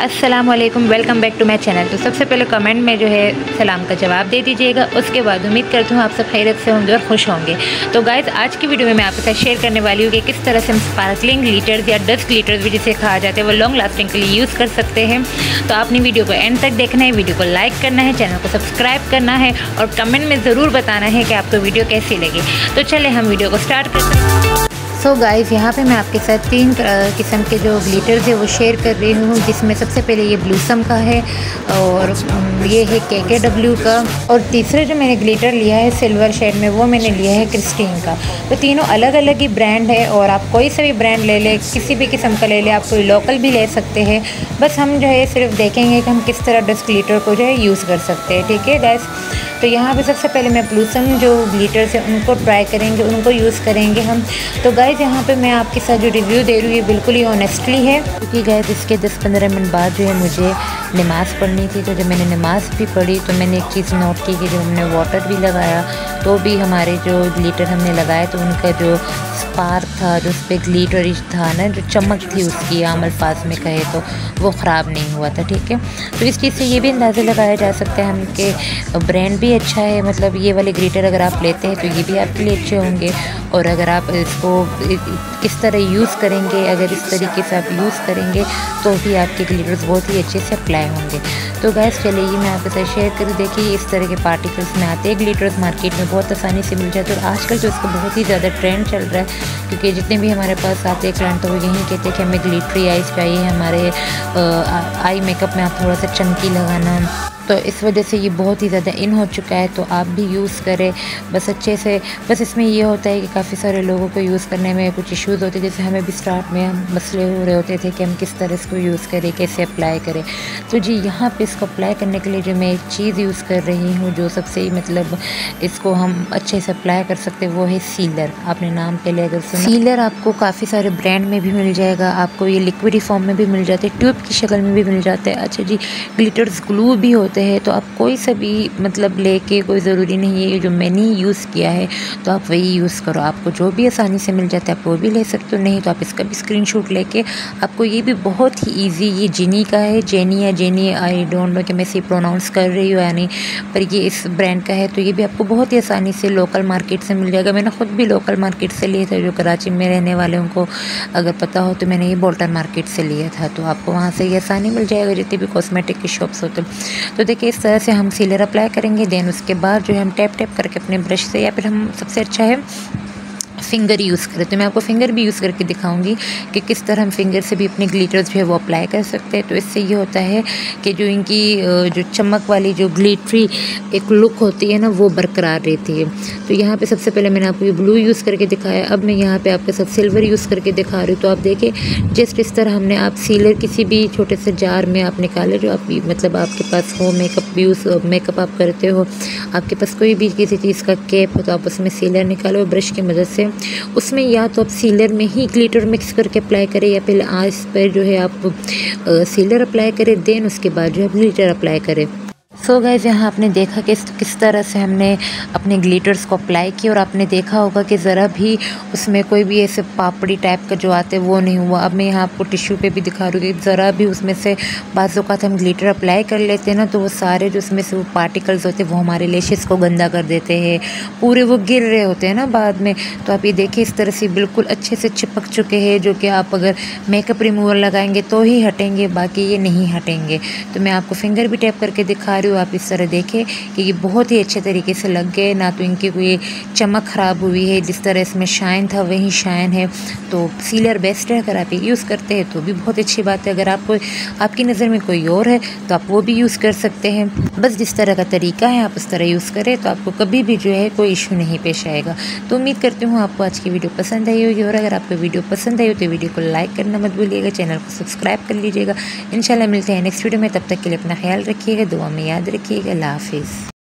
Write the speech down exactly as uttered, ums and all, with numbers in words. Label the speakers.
Speaker 1: अस्सलाम वालेकुम, welcome back to my channel. तो सबसे पहले कमेंट में जो है सलाम का जवाब दे दीजिएगा। उसके बाद उम्मीद करती हूँ आप सब खैरियत से होंगे और खुश होंगे। तो गाइस, आज की वीडियो में मैं आपके साथ शेयर करने वाली हूँ कि किस तरह से हम स्पार्कलिंग ग्लिटर्स या डस्ट ग्लिटर्स भी जिसे कहा जाता है वो लॉन्ग लास्टिंग के लिए यूज़ कर सकते हैं। तो आपने वीडियो को एंड तक देखना है, वीडियो को लाइक करना है, चैनल को सब्सक्राइब करना है और कमेंट में ज़रूर बताना है कि आपको वीडियो कैसी लगी। तो चले हम वीडियो को स्टार्ट करते हैं। सो so गाइज़, यहाँ पे मैं आपके साथ तीन किस्म के जो ग्लिटर्स है वो शेयर कर रही हूँ, जिसमें सबसे पहले ये ब्लूसम का है और ये है के के डब्ल्यू का, और तीसरा जो मैंने ग्लिटर लिया है सिल्वर शेड में वो मैंने लिया है क्रिस्टीन का। तो तीनों अलग अलग ही ब्रांड है और आप कोई सा भी ब्रांड ले लें, किसी भी किस्म का ले लें, आप कोई लोकल भी ले सकते हैं। बस हम जो है सिर्फ देखेंगे कि हम किस तरह डस्ट ग्लिटर को जो है यूज़ कर सकते हैं। ठीक है गाइज़, तो यहाँ पे सबसे पहले मैं ब्लूसम जो ग्लिटर्स है उनको ट्राई करेंगे, उनको यूज़ करेंगे हम। तो गाइज़, यहाँ पे मैं आपके साथ जो रिव्यू दे रही हूँ ये बिल्कुल ही ऑनेस्टली है, क्योंकि गाइज़ इसके दस पंद्रह मिनट बाद जो है मुझे नमाज़ पढ़नी थी। तो जब मैंने नमाज़ भी पढ़ी तो मैंने एक चीज़ नोट की कि जब हमने वाटर भी लगाया तो भी हमारे जो ग्लिटर हमने लगाए तो उनका जो स्पार्क था, जो उस पर ग्लिटरिश था ना, जो चमक थी उसकी, आम अल्फाज में कहे तो वो ख़राब नहीं हुआ था। ठीक है, तो इस चीज़ से ये भी अंदाज़ा लगाया जा सकता है हम कि ब्रांड भी अच्छा है। मतलब ये वाले ग्लिटर अगर आप लेते हैं तो ये भी आपके लिए अच्छे होंगे, और अगर आप इसको किस तरह यूज़ करेंगे, अगर इस तरीके से आप यूज़ करेंगे तो भी आपके ग्लिटर्स बहुत ही अच्छे से अप्लाई होंगे। तो गैस चलिए मैं आपके साथ शेयर करूँ। देखिए इस तरह के पार्टिकल्स में आते हैं ग्लिटर्स, मार्केट में बहुत आसानी से मिल जाते हैं और आजकल तो इसका बहुत ही ज़्यादा ट्रेंड चल रहा है, क्योंकि जितने भी हमारे पास आते हैं क्लाइंट तो वो यही कहते हैं कि हमें ग्लिटरी आईज चाहिए, हमारे आई मेकअप में आप थोड़ा सा चमकी लगाना। तो इस वजह से ये बहुत ही ज़्यादा इन हो चुका है, तो आप भी यूज़ करें बस अच्छे से। बस इसमें ये होता है कि काफ़ी सारे लोगों को यूज़ करने में कुछ इश्यूज़ होते हैं, जैसे हमें भी स्टार्ट में हम मसले हो रहे होते थे कि हम किस तरह इसको यूज़ करें, कैसे अप्लाई करें। तो जी यहाँ पे इसको अप्लाई करने के लिए जो मैं एक चीज़ यूज़ कर रही हूँ, जो सबसे मतलब इसको हम अच्छे से अप्लाई कर सकते हैं, वो है सीलर। आपने नाम पहले अगर सुना, सीलर आपको काफ़ी सारे ब्रांड में भी मिल जाएगा, आपको ये लिक्विड फॉर्म में भी मिल जाते हैं, ट्यूब की शक्ल में भी मिल जाता है। अच्छा जी, ग्लिटर्स ग्लू भी होते हैं, तो आप कोई सा भी मतलब लेके, कोई ज़रूरी नहीं है जो मैंने यूज़ किया है तो आप वही यूज़ करो। आपको जो भी आसानी से मिल जाता है आप वो भी ले सकते हो, नहीं तो आप इसका भी स्क्रीनशॉट लेके आपको ये भी बहुत ही इजी, ये जेनी का है, जेनी या जेनी, आई डोंट नो कि मैं इसे प्रोनाउंस कर रही हूँ या नहीं, पर ये इस ब्रांड का है। तो ये भी आपको बहुत ही आसानी से लोकल मार्केट से मिल जाएगा। मैंने ख़ुद भी लोकल मार्केट से लिया था, जो कराची में रहने वाले उनको अगर पता हो तो मैंने ये बोल्टन मार्केट से लिया था, तो आपको वहाँ से ये आसानी मिल जाएगा जितने भी कॉस्मेटिक की शॉप्स होते हैं। तो देखिए इस तरह से हम सीलर अप्लाई करेंगे, देन उसके बाद जो है हम टैप टैप करके अपने ब्रश से, या फिर हम सबसे अच्छा है फिंगर यूज़ करें। तो मैं आपको फिंगर भी यूज़ करके दिखाऊंगी कि किस तरह हम फिंगर से भी अपने ग्लिटर्स जो है वो अप्लाई कर सकते हैं। तो इससे ये होता है कि जो इनकी जो चमक वाली जो ग्लिटरी एक लुक होती है ना, वो बरकरार रहती है। तो यहाँ पे सबसे पहले मैंने आपको ये ब्लू यूज़ करके दिखाया, अब मैं यहाँ पे आपके साथ सिल्वर यूज़ करके दिखा रही हूँ। तो आप देखें जस्ट इस तरह हमने, आप सीलर किसी भी छोटे से जार में आप निकाले, जो आप मतलब आपके पास हो, मेकअप यूज़ मेकअप आप करते हो, आपके पास कोई भी किसी चीज़ का कैप हो तो आप उसमें सीलर निकालो ब्रश की मदद से, उसमें या तो आप सीलर में ही ग्लिटर मिक्स करके अप्लाई करें, या पहले आंच पर जो है आप सीलर अप्लाई करें, देन उसके बाद जो है ग्लिटर अप्लाई करें। सो गाइज़, यहाँ आपने देखा कि किस तरह से हमने अपने ग्लिटर्स को अप्लाई किया, और आपने देखा होगा कि ज़रा भी उसमें कोई भी ऐसे पापड़ी टाइप का जो आते हैं वो नहीं हुआ। अब मैं यहाँ आपको टिश्यू पे भी दिखा रही हूँ कि ज़रा भी उसमें से बाज़ औक़ात हम ग्लिटर अप्लाई कर लेते हैं ना, तो वो सारे जो उसमें से वो पार्टिकल्स होते हैं वो हमारे लेशेस को गंदा कर देते हैं, पूरे वो गिर रहे होते हैं ना बाद में। तो आप ये देखिए इस तरह से बिल्कुल अच्छे से चिपक चुके हैं, जो कि आप अगर मेकअप रिमूवर लगाएंगे तो ही हटेंगे, बाकी ये नहीं हटेंगे। तो मैं आपको फिंगर भी टैप करके दिखा रही हूँ, आप इस तरह देखें कि ये बहुत ही अच्छे तरीके से लग गए, ना तो इनकी कोई चमक ख़राब हुई है, जिस तरह इसमें शाइन था वही शाइन है। तो सीलर बेस्ट है, अगर आप ये यूज़ करते हैं तो भी बहुत अच्छी बात है। अगर आपको आपकी नज़र में कोई और है तो आप वो भी यूज़ कर सकते हैं। बस जिस तरह का तरीका है आप उस तरह यूज़ करें तो आपको कभी भी जो है कोई इशू नहीं पेश आएगा। तो उम्मीद करती हूँ आपको आज की वीडियो पसंद आई होगी, और अगर आपको वीडियो पसंद आई हो तो वीडियो को लाइक करना मत भूलिएगा, चैनल को सब्सक्राइब कर लीजिएगा। इंशाल्लाह मिलते हैं नेक्स्ट वीडियो में, तब तक के लिए अपना ख्याल रखिएगा, दुआ में याद रखिएगा। अल्लाह हाफिज़।